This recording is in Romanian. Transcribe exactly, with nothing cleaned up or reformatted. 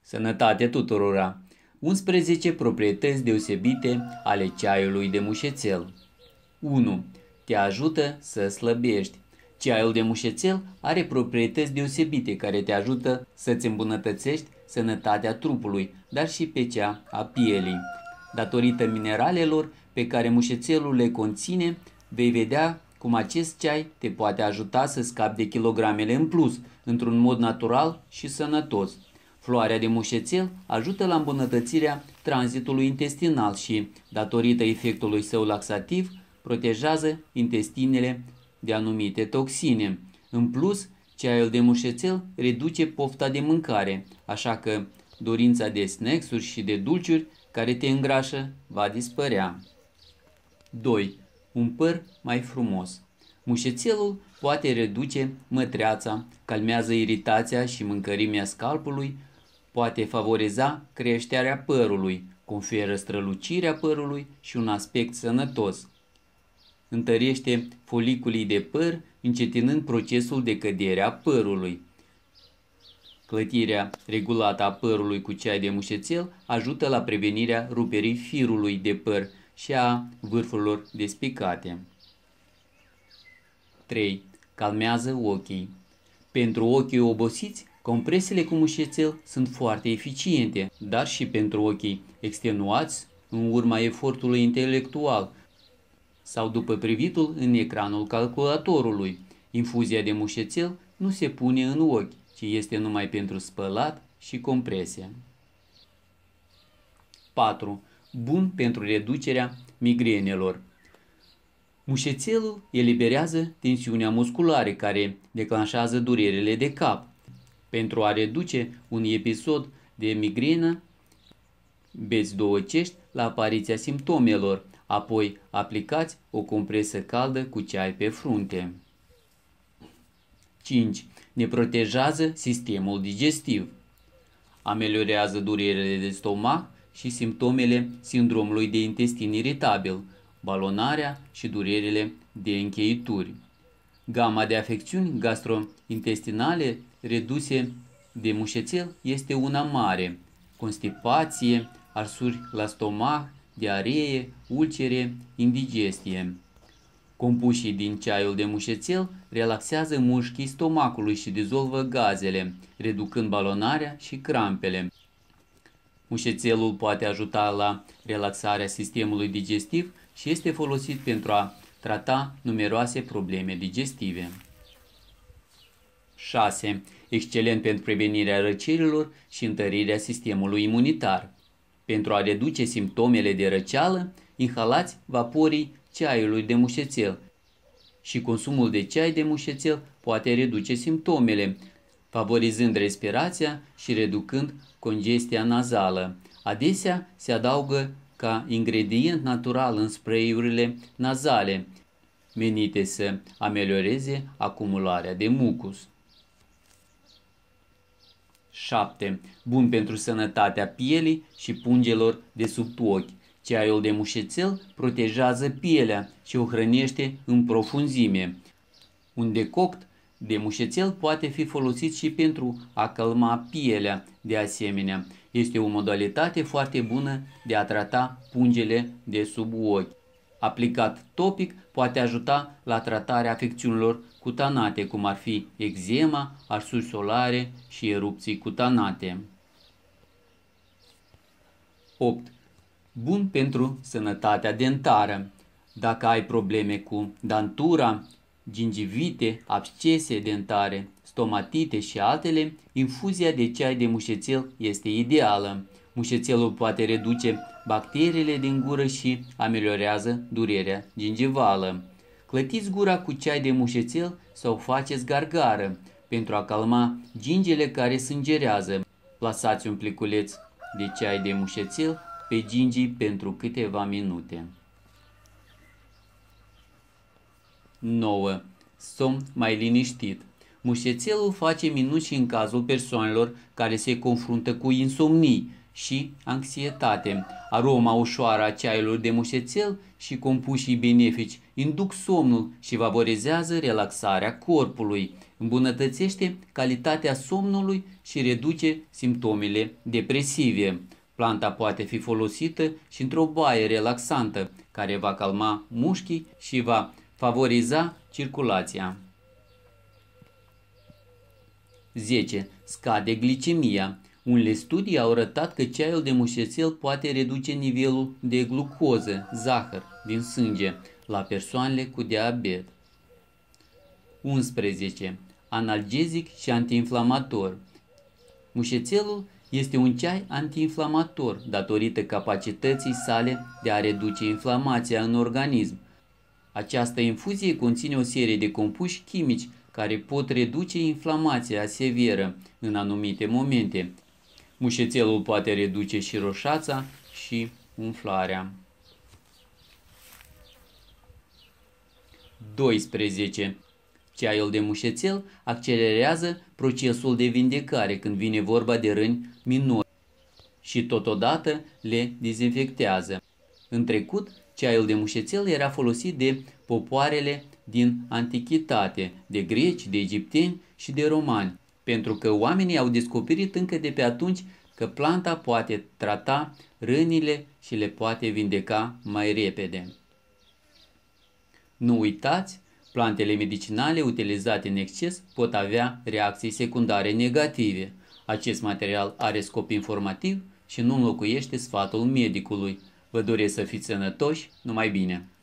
Sănătate tuturora! unsprezece proprietăți deosebite ale ceaiului de mușețel. unu. Te ajută să slăbești. Ceaiul de mușețel are proprietăți deosebite care te ajută să-ți îmbunătățești sănătatea trupului, dar și pe cea a pielii. Datorită mineralelor pe care mușețelul le conține, vei vedea cum acest ceai te poate ajuta să scapi de kilogramele în plus, într-un mod natural și sănătos. Floarea de mușețel ajută la îmbunătățirea tranzitului intestinal și, datorită efectului său laxativ, protejează intestinele de anumite toxine. În plus, ceaiul de mușețel reduce pofta de mâncare, așa că dorința de snacks-uri și de dulciuri care te îngrașă va dispărea. doi. Un păr mai frumos. Mușețelul poate reduce mătreața, calmează iritația și mâncărimea scalpului, poate favoriza creșterea părului, conferă strălucirea părului și un aspect sănătos. Întărește foliculii de păr, încetinând procesul de cădere a părului. Clătirea regulată a părului cu ceai de mușețel ajută la prevenirea ruperii firului de păr și a vârfurilor despicate. trei. Calmează ochii. Pentru ochii obosiți, compresiile cu mușețel sunt foarte eficiente, dar și pentru ochii extenuați în urma efortului intelectual sau după privitul în ecranul calculatorului. Infuzia de mușețel nu se pune în ochi, ci este numai pentru spălat și compresie. patru. Bun pentru reducerea migrenelor. Mușețelul eliberează tensiunea musculară care declanșează durerile de cap. Pentru a reduce un episod de migrenă, beți două cești la apariția simptomelor, apoi aplicați o compresă caldă cu ceai pe frunte. cinci. Ne protejează sistemul digestiv. Ameliorează durerile de stomac și simptomele sindromului de intestin iritabil, balonarea și durerile de încheituri. Gama de afecțiuni gastrointestinale reduse de mușețel este una mare: constipație, arsuri la stomac, diaree, ulcere, indigestie. Compușii din ceaiul de mușețel relaxează mușchii stomacului și dizolvă gazele, reducând balonarea și crampele. Mușețelul poate ajuta la relaxarea sistemului digestiv și este folosit pentru a trata numeroase probleme digestive. șase. Excelent pentru prevenirea răcelilor și întărirea sistemului imunitar. Pentru a reduce simptomele de răceală, inhalați vaporii ceaiului de mușețel și consumul de ceai de mușețel poate reduce simptomele, favorizând respirația și reducând congestia nazală. Adesea se adaugă ca ingredient natural în spray-urile nazale, menite să amelioreze acumularea de mucus. șapte. Bun pentru sănătatea pielii și pungelor de sub ochi. Ceaiul de mușețel protejează pielea și o hrănește în profunzime. Un decoct de mușețel poate fi folosit și pentru a calma pielea. De asemenea, este o modalitate foarte bună de a trata pungele de sub ochi. Aplicat topic, poate ajuta la tratarea afecțiunilor cutanate, cum ar fi eczema, arsuri solare și erupții cutanate. opt. Bun pentru sănătatea dentară. Dacă ai probleme cu dantura, gingivite, abscese dentare, stomatite și altele, infuzia de ceai de mușețel este ideală. Mușețelul poate reduce bacteriile din gură și ameliorează durerea gingivală. Clătiți gura cu ceai de mușețel sau faceți gargară pentru a calma gingile care sângerează. Plasați un pliculeț de ceai de mușețel pe gingii pentru câteva minute. nouă. Somn mai liniștit. Mușețelul face minuni și în cazul persoanelor care se confruntă cu insomnii și anxietate. Aroma ușoară a ceaiului de mușețel și compușii benefici induc somnul și favorizează relaxarea corpului. îmbunătățește calitatea somnului și reduce simptomele depresive. Planta poate fi folosită și într-o baie relaxantă, care va calma mușchii și va favoriza circulația. zece. Scade glicemia. Unele studii au arătat că ceaiul de mușețel poate reduce nivelul de glucoză, zahăr, din sânge la persoanele cu diabet. unsprezece. Analgezic și antiinflamator. Mușețelul este un ceai antiinflamator datorită capacității sale de a reduce inflamația în organism. Această infuzie conține o serie de compuși chimici care pot reduce inflamația severă în anumite momente. Mușețelul poate reduce și roșața și umflarea. doisprezece. Ceaiul de mușețel accelerează procesul de vindecare când vine vorba de răni minore și totodată le dezinfectează. În trecut, ceaiul de mușețel era folosit de popoarele din antichitate, de greci, de egipteni și de romani, pentru că oamenii au descoperit încă de pe atunci că planta poate trata rănile și le poate vindeca mai repede. Nu uitați, plantele medicinale utilizate în exces pot avea reacții secundare negative. Acest material are scop informativ și nu înlocuiește sfatul medicului. Vă doresc să fiți sănătoși, numai bine!